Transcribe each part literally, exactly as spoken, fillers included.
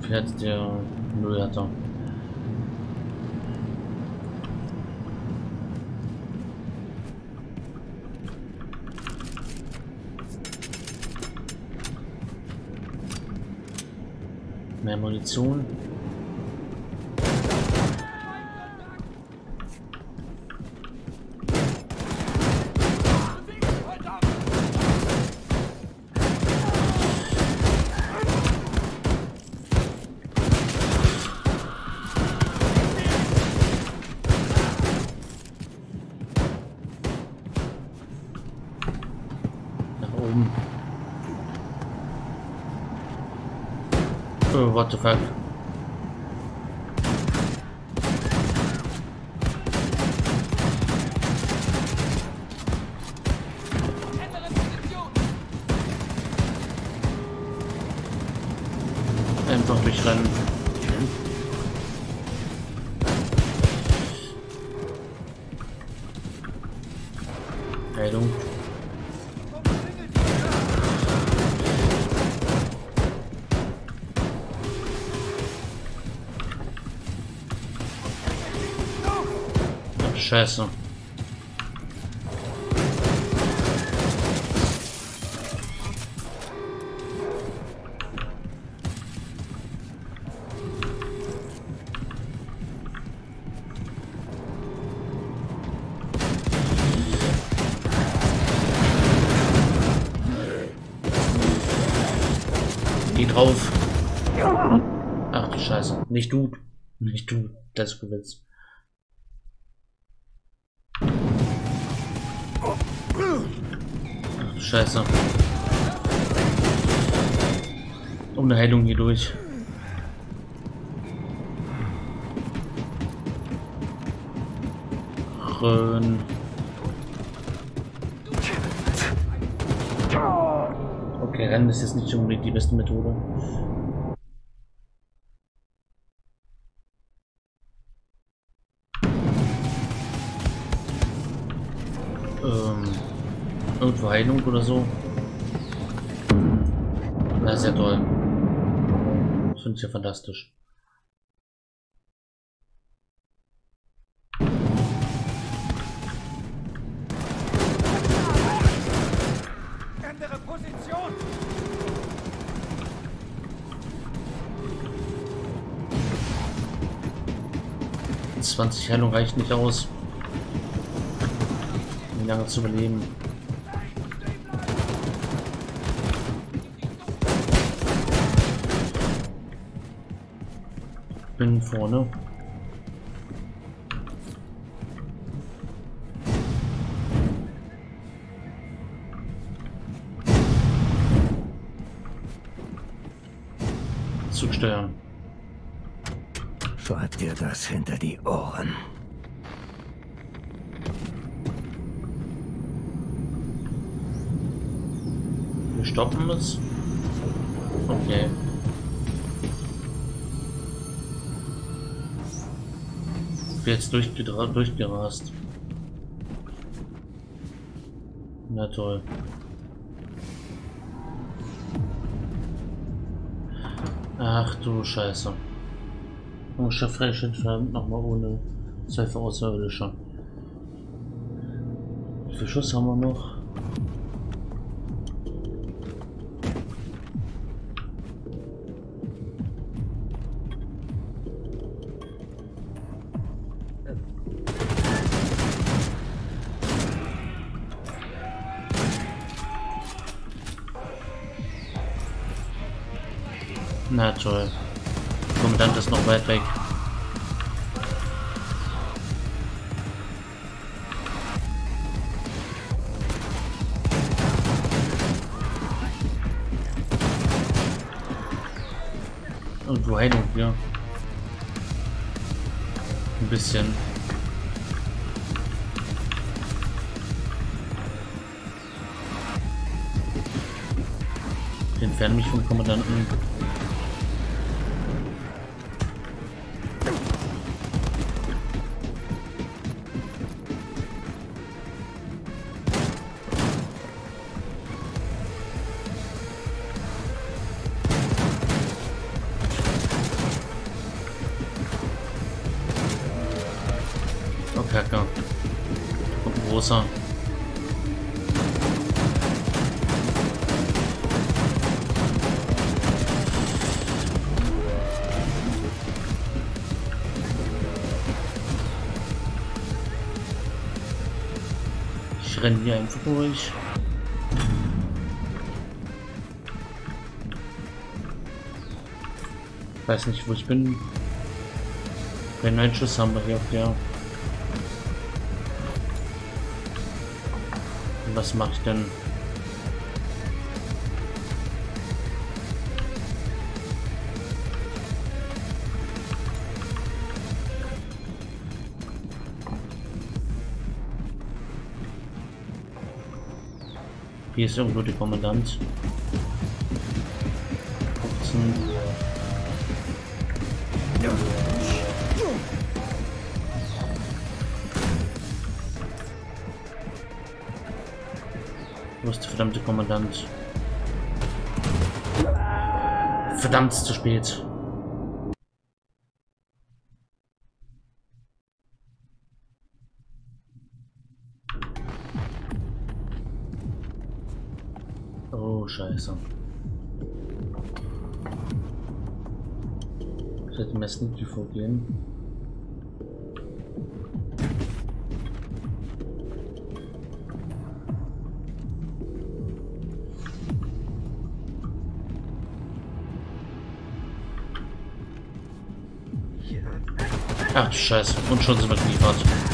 viel hat der? Null hat er. Mehr Munition. Oh, what the fuck? Einfach durchrennen. Heilung. Scheiße. Geh drauf. Ach du Scheiße. Nicht du. Nicht du. Das ist Gewitz. Ach du Scheiße. Ohne Heilung hier durch. Rennen. Okay, Rennen ist jetzt nicht unbedingt die beste Methode. Ähm, irgendwo Heilung oder so. Na, sehr toll. Das finde ich ja fantastisch. Ändere Position! zwanzig Heilung reicht nicht aus, um lange zu überleben. Bin vorne. Zugsteuern. Schreib dir das hinter die Ohren. Wir stoppen es. Okay. Jetzt durchgedra durchgerast. Na toll. Ach du Scheiße. Oh, Chef entfernt nochmal ohne Zwölfe Außerirdische. Wie viel Schuss haben wir noch? Na toll. Der Kommandant ist noch weit weg. Irgendwo Heilung hier. Ein bisschen. Ich entferne mich vom Kommandanten. großer. Ich renne hier einfach durch. Ich weiß nicht, wo ich bin. Keinen neuen Schuss haben wir hier auf der. Was mache ich denn? Hier ist irgendwo der Kommandant. fünfzehn. Wo ist der verdammte Kommandant? Verdammt, zu spät. Oh, scheiße. Ich hätte mir jetzt nicht vorgehen. Ach du Scheiße, und schon sind wir geliefert.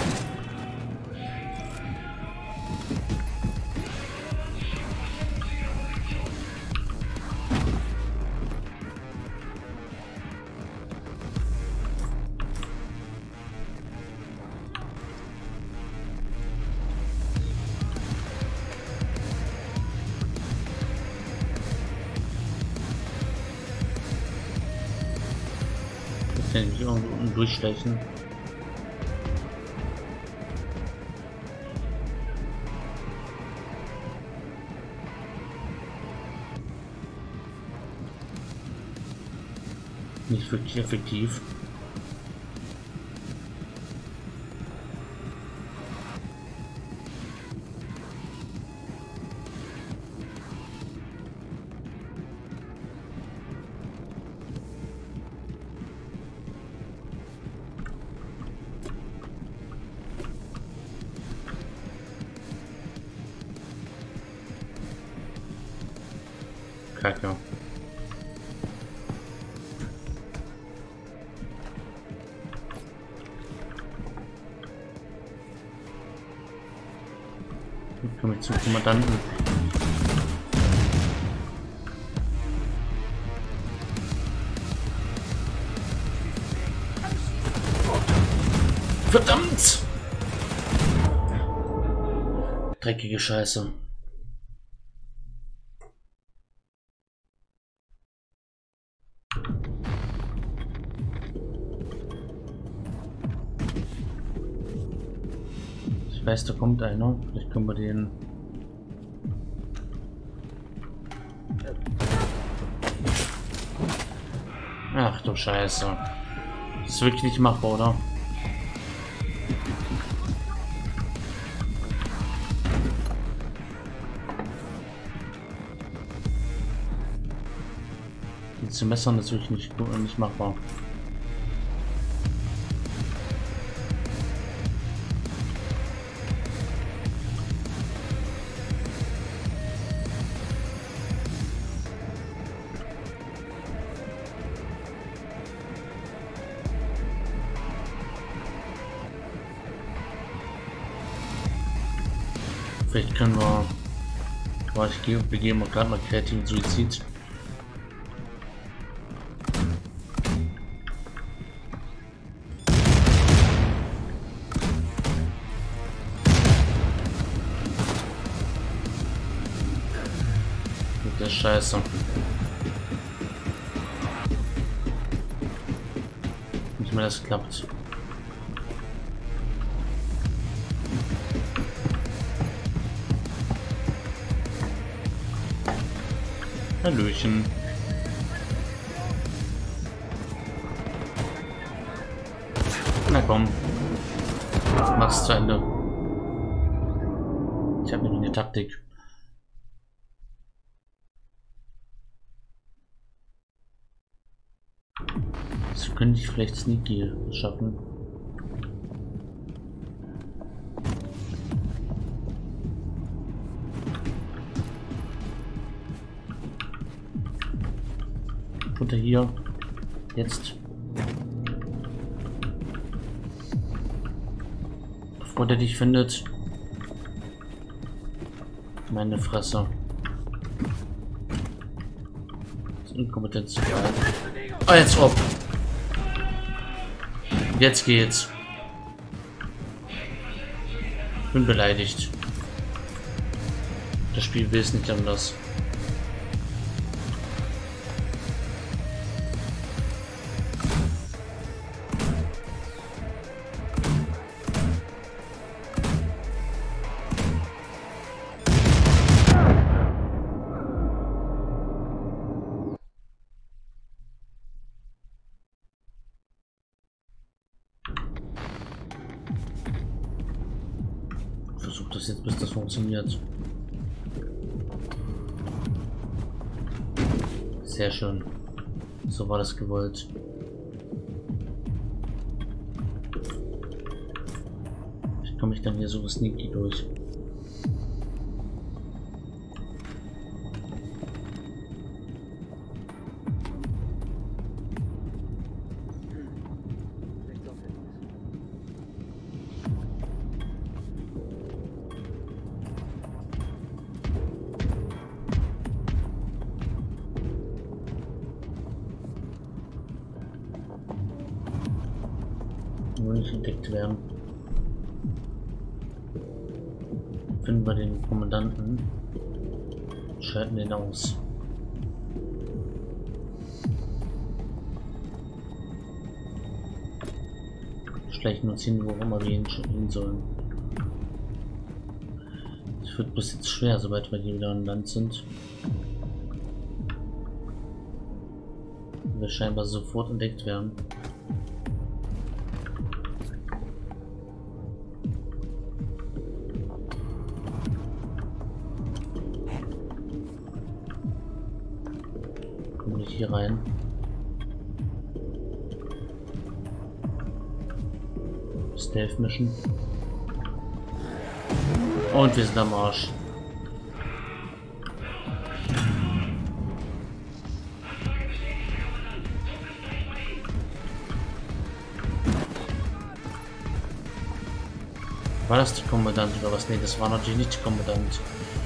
Kann ich irgendwo unten durchstechen? Nicht wirklich effektiv. Kacke. Ich komme zum Kommandanten. Verdammt! Dreckige Scheiße. Ich weiß, da kommt einer. Vielleicht können wir den... Ach du Scheiße. Das ist wirklich nicht machbar, oder? Die zu messern ist wirklich nicht, nicht machbar. Vielleicht können wir... Boah, ich gehe, wir gehen mal gerade mal kreativen Suizid. Mit der Scheiße. Nicht mehr das klappt. Hallöchen. Na komm. Mach's zu Ende. Ich habe nämlich eine Taktik. Das könnte ich vielleicht sneaky schaffen. Futter hier. Jetzt. Bevor der dich findet. Meine Fresse. Das ist Inkompetenz. Ah, jetzt ob. Jetzt geht's. Bin beleidigt. Das Spiel will es nicht anders. Versucht das jetzt, bis das funktioniert. Sehr schön. So war das gewollt. Ich komme mich dann hier so sneaky durch. Nur nicht entdeckt werden. Finden wir den Kommandanten. Schalten den aus. Schleichen uns hin, wo immer wir hin sollen. Es wird bis jetzt schwer, sobald wir hier wieder an Land sind. Wir scheinbar sofort entdeckt werden. Hier rein. Stealth Mission. Und wir sind am Arsch. War das die Kommandant oder was? Nee, das war natürlich nicht die Kommandant.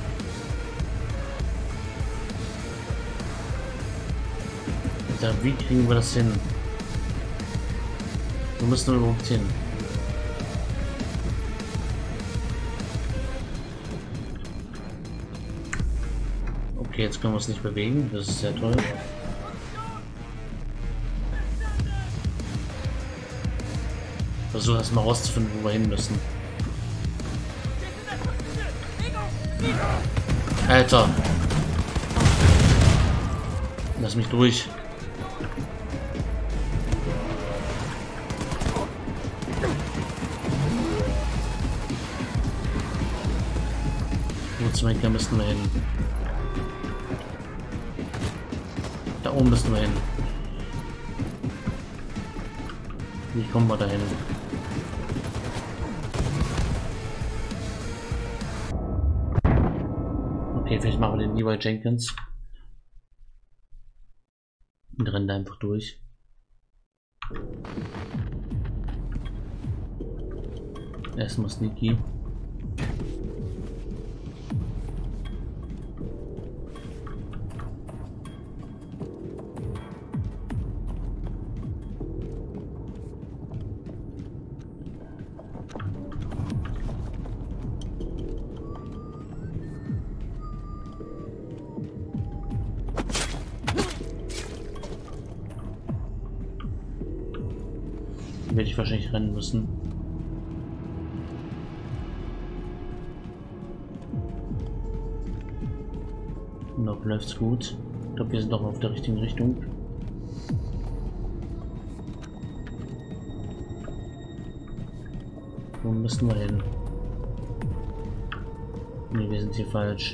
Wie kriegen wir das hin? Wir müssen nur überhaupt hin. Okay, jetzt können wir uns nicht bewegen. Das ist sehr toll. Versuche erstmal rauszufinden, wo wir hin müssen. Alter! Lass mich durch. Da müssen wir hin. Da oben müssen wir hin. Wie kommen wir da hin? Okay, vielleicht machen wir den Leroy Jenkins. Und rennen da einfach durch. Erstmal sneaky. Werde ich wahrscheinlich rennen müssen. Noch läuft's gut. Ich glaube, wir sind doch auf der richtigen Richtung. Wo müssen wir hin? Nee, wir sind hier falsch.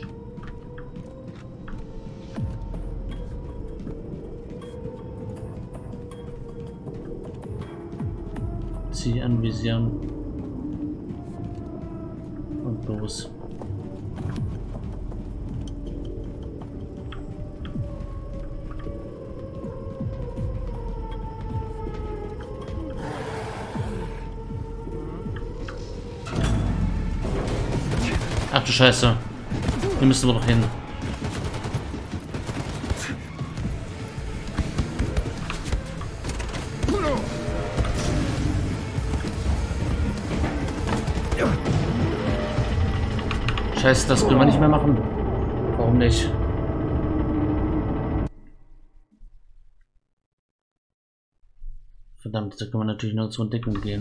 Ziel anvisieren. Und los. Ach du Scheiße. Wir müssen aber noch hin. Scheiße, das können wir nicht mehr machen. Warum nicht? Verdammt, da können wir natürlich noch zur Entdeckung gehen.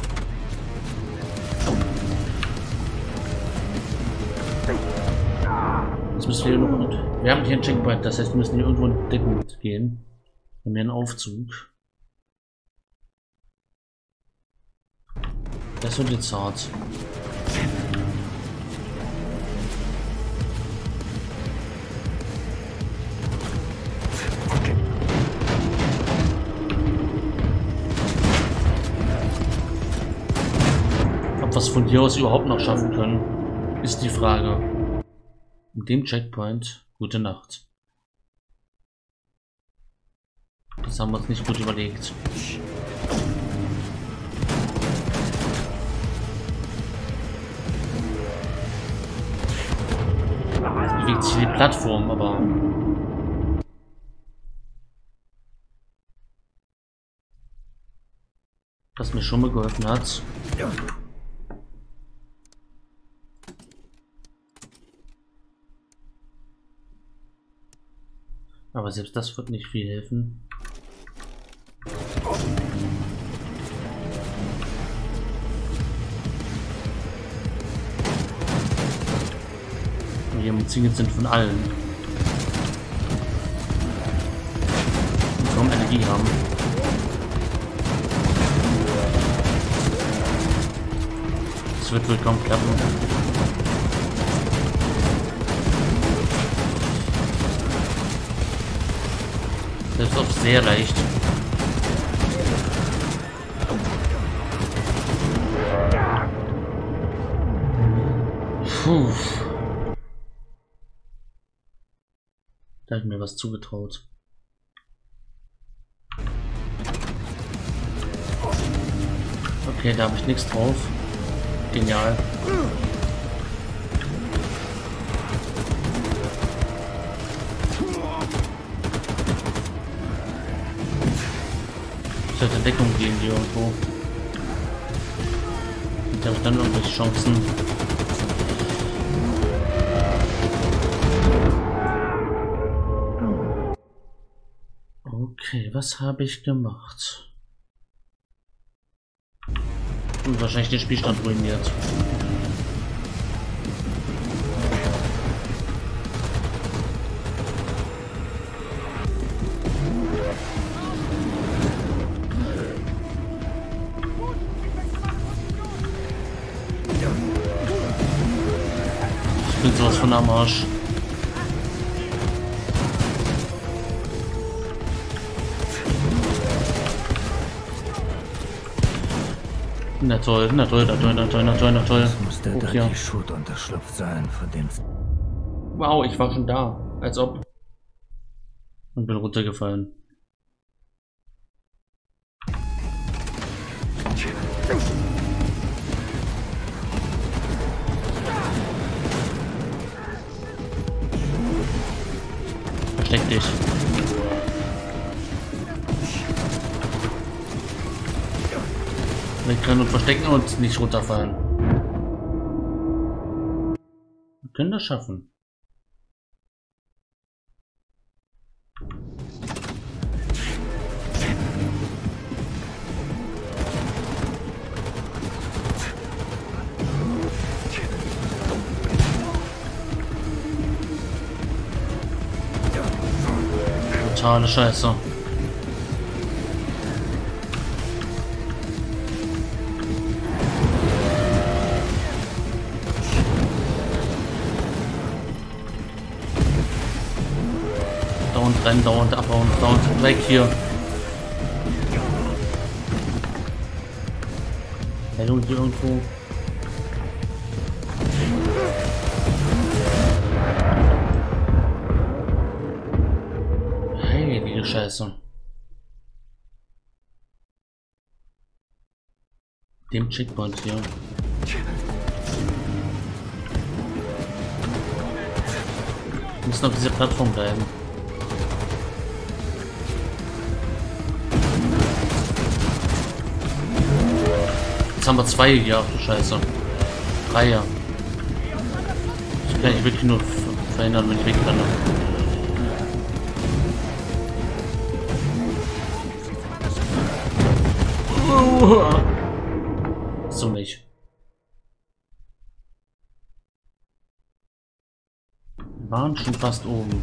Jetzt müssen wir hier noch. Wir haben hier einen Checkpoint, das heißt, wir müssen hier irgendwo in Deckung gehen. Wir haben hier einen Aufzug. Das wird jetzt hart. Ob wir es von hier aus überhaupt noch schaffen können, ist die Frage. Mit dem Checkpoint, gute Nacht. Das haben wir uns nicht gut überlegt. Jetzt bewegt sich die Plattform, aber... Was mir schon mal geholfen hat. Aber selbst das wird nicht viel helfen. Wir umzingelt sind von allen. Und kaum Energie haben. Das wird wohl kaum klappen. Das ist auch sehr leicht. Puh. Da habe ich mir was zugetraut. Okay, da habe ich nichts drauf. Genial. Sollte Deckung gehen hier irgendwo. Und habe ich dann irgendwelche Chancen. Okay, was habe ich gemacht? Und wahrscheinlich den Spielstand ruiniert. Ich bin sowas von am Arsch. Na toll, na toll, na toll, na toll, na toll, na toll. Das muss der Okay. da die Schutunterschlupf sein, von dem... Wow, ich war schon da. Als ob. Und bin runtergefallen. Versteck dich. Wir können uns verstecken und nicht runterfallen. Wir können das schaffen. Totale Scheiße. Dauernd rennen, dauernd abhauen, dauernd weg hier. Heilung hier irgendwo. Heilige Scheiße. Dem Checkpoint hier. Wir müssen auf dieser Plattform bleiben. Jetzt haben wir zwei hier, ach du Scheiße. Drei. Das kann ich wirklich nur verhindern, wenn ich wegrenne. So nicht. Wir waren schon fast oben.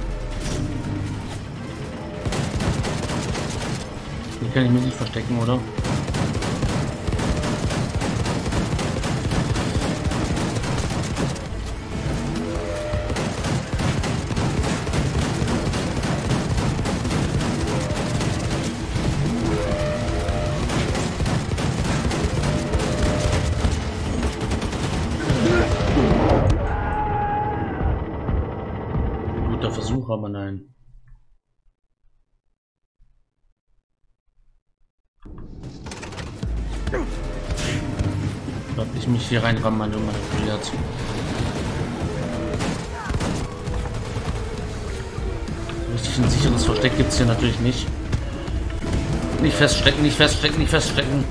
Hier kann ich mich nicht verstecken, oder? Versuch, aber nein. Ich glaube, ich mich hier rein manipuliert. Richtig ein sicheres Versteck gibt es hier natürlich nicht. Nicht feststecken, nicht feststecken, nicht feststecken.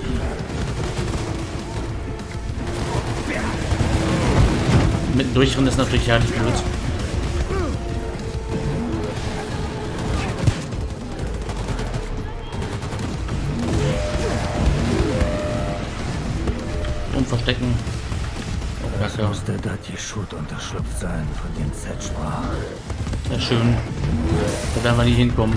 Mitten durchrennen ist natürlich herrlich blöd. Verstecken. Oh, das musste Dati Shoot unterschlupft sein, von dem Z sprach. Sehr schön. Da werden wir nie hinkommen.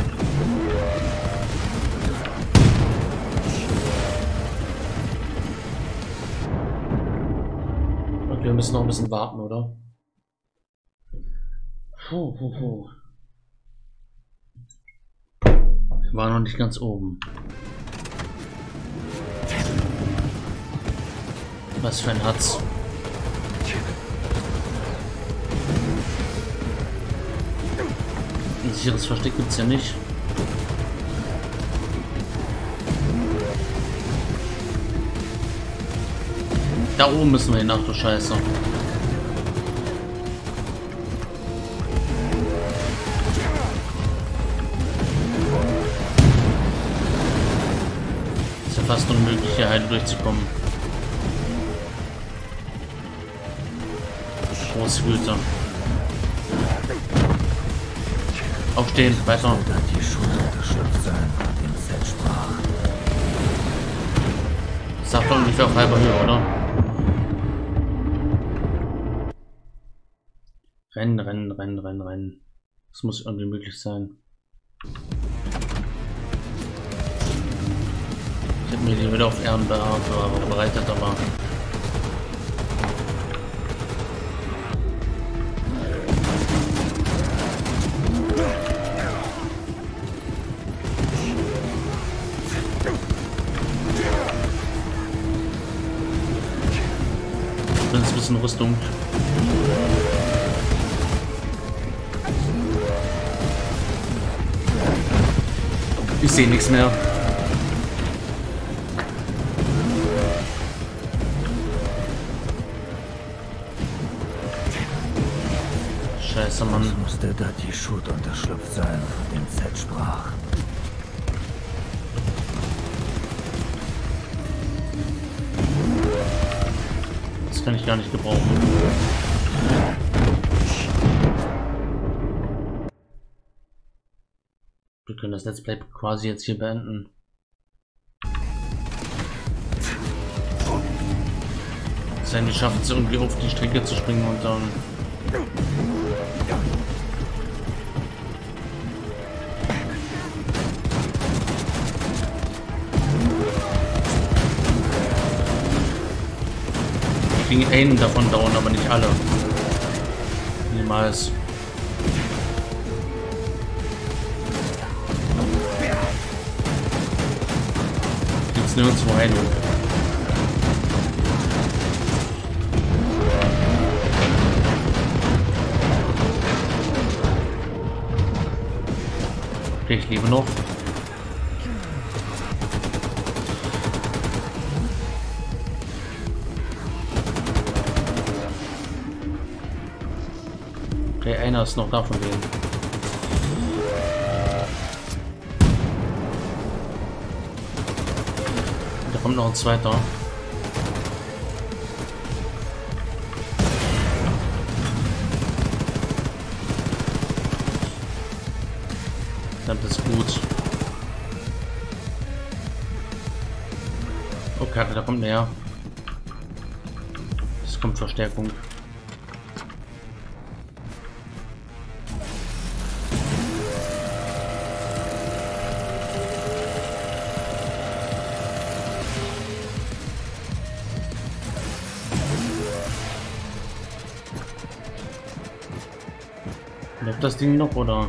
Okay, wir müssen noch ein bisschen warten, oder? Puh, puh, puh. Wir waren noch nicht ganz oben. Was für ein Hatz. Ein sicheres Versteck gibt es ja nicht. Da oben müssen wir hin, ach du Scheiße. Ist ja fast unmöglich, hier heil durchzukommen. Großgüter. Aufstehen, weiter. Die Schule unterschlupft sein, von dem Z sprach. Sagt doch ungefähr auf halber Höhe, oder? Rennen, rennen, rennen, rennen, rennen. Das muss irgendwie möglich sein. Ich hätte mir die wieder auf Ehren bereitet, aber ein bisschen Rüstung. Ich sehe nichts mehr. Scheiße, Mann. Es musste Dati Shoot unterschlupft sein, von dem Z sprach. Das kann ich gar nicht gebrauchen. Wir können das Let's Play quasi jetzt hier beenden. Sandy schafft es irgendwie auf die Strecke zu springen und dann kriegen einen davon dauern, aber nicht alle. Niemals. ist nirgendwo Heilung. Okay, ich lebe noch. Okay, einer ist noch da von denen. Da kommt noch ein zweiter. Das ist gut. Okay, da kommt näher. Es kommt Verstärkung. Läuft das Ding noch oder?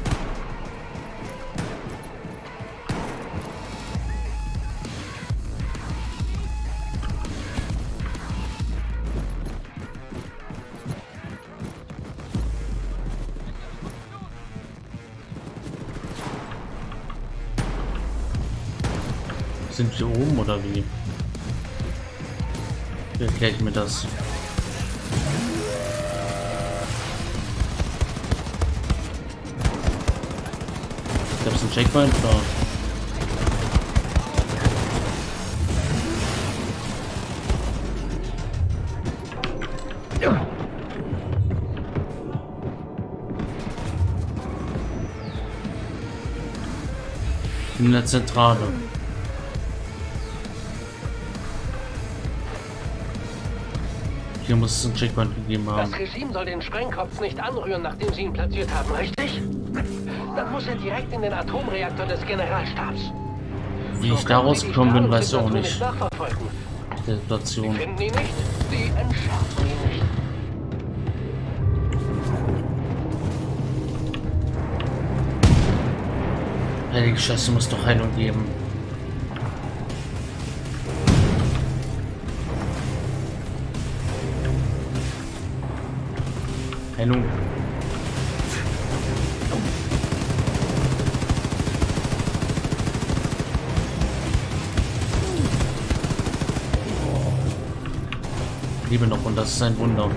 Sind wir oben oder wie? Wie erkläre ich mir das? Gab es einen Checkpoint? Oder? Ja. In der Zentrale. Hier muss es einen Checkpoint gegeben haben. Das Regime soll den Sprengkopf nicht anrühren, nachdem sie ihn platziert haben, richtig? Dann muss er direkt in den Atomreaktor des Generalstabs. Wie ich da rausgekommen bin, weißt du auch nicht. Die Situation. Sie finden ihn nicht, sie entschärfen ihn nicht. Heilige Scheiße, muss doch Heilung geben. Heilung. Liebe noch und das ist ein Wunder.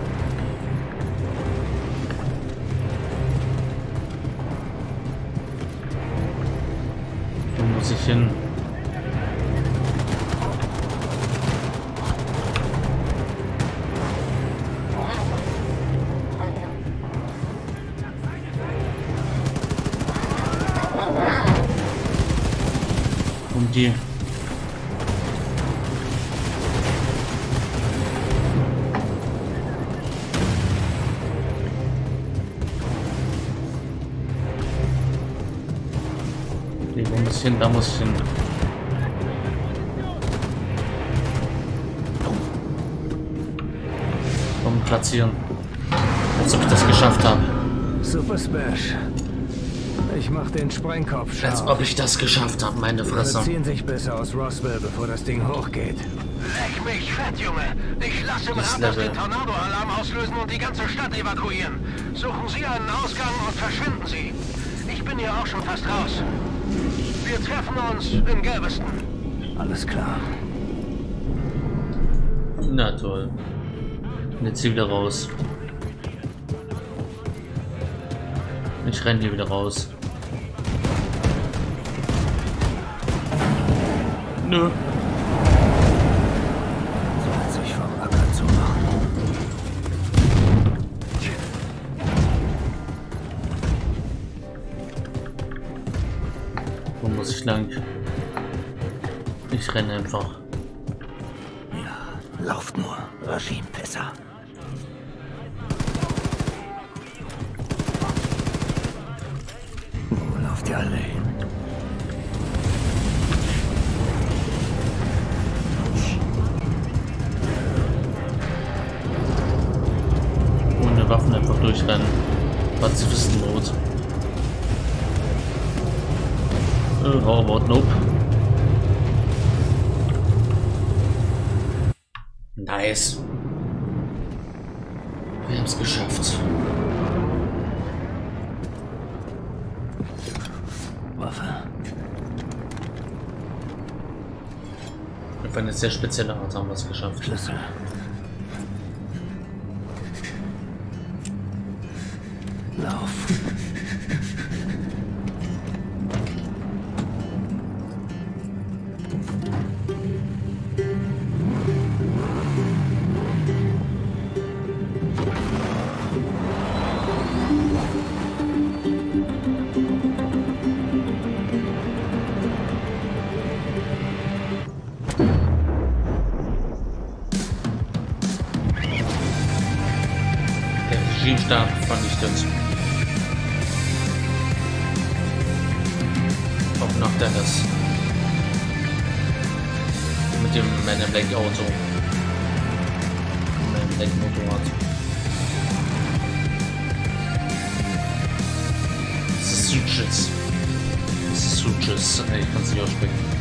Wo muss ich hin? Um die. Wo muss ich hin? Da muss ich hin. Komm, platzieren. Als ob ich das geschafft habe. Super Smash. Ich mach den Sprengkopf scharf. Als ob ich das geschafft habe, meine Fresse. Sie ziehen sich besser aus Roswell, bevor das Ding hochgeht. Leck mich fett, Junge! Ich lasse im Rathaus den Tornado-Alarm auslösen und die ganze Stadt evakuieren. Suchen Sie einen Ausgang und verschwinden Sie. Ich bin hier auch schon fast raus. Wir treffen uns in Galveston. Alles klar. Na toll. Und jetzt hier wieder raus. Ich renne hier wieder raus. Nö. So hat sich vom Acker zu machen. Wo muss ich lang? Ich renne einfach. Ja, lauft nur, Regimepisser. Wo lauft ihr alle hin? Ohne Waffen einfach durchrennen. Pazifistenmod. Uh, how about nope? Nice. Wir haben es geschafft. Waffe. Auf eine sehr spezielle Art haben wir es geschafft. Schlüssel. Lauf. Regimestab vernichtet. Auch nach Dennis. Mit dem Man in Black Auto. Man in Black Motorrad. Das ist Suches. Das ist Suches. Ich kann es nicht aussprechen.